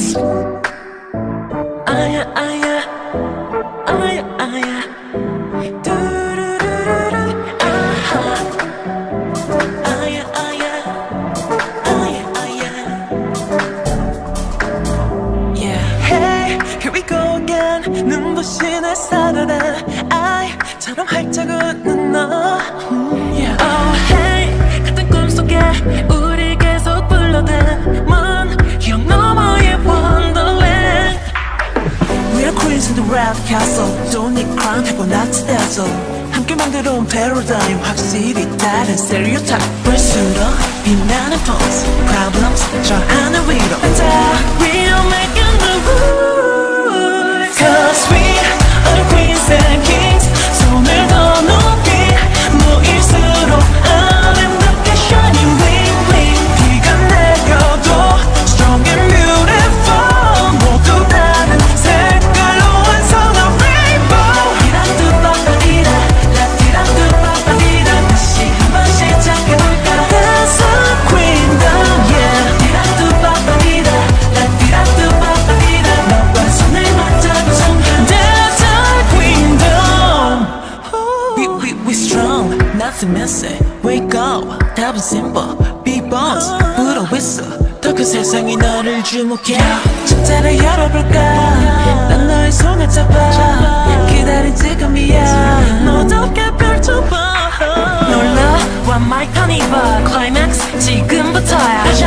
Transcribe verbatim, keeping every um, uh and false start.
Remix. 아야 아야 아야 아야 두루루루루 아하 아야 아야 아야 아야 Yeah Hey here we go again 눈부신 햇살아라 아이처럼 활짝 웃는 너 Yeah Oh hey 같은 꿈속에 우리 계속 불러대 먼 기억 너머의 Wonderland We're queens in the red castle Don't need crown 해보 not dazzle 함께 만들어온 paradigm 확실히 다른 stereotype 볼수록 빛나는 pose Problems 저 하늘 위로 앉아 We are making the rules Cause we are the queens and kings 손을 더 높이 모일수록 아름답게 shining bling bling 비가 내려도 strong and beautiful 모두 다른 색깔로 완성한 rainbow 티란뚜빠빠디라 라티란뚜빠빠디라 다시 한번 시작해볼까 Dance of Queendom yeah 티란뚜빠빠디라 라티란뚜빠빠디라 너와 손을 맞잡은 순간 Dance of Queendom We, we, we strong, nothing missing Wake up, 답은 simple Big bones, 불어 있어 더 큰 세상이 너를 주목해 창자를 열어볼까 난 너의 손을 잡아 기다린 지금이야 너답게 펼쳐봐 놀라 One My Carnival Climax 지금부터야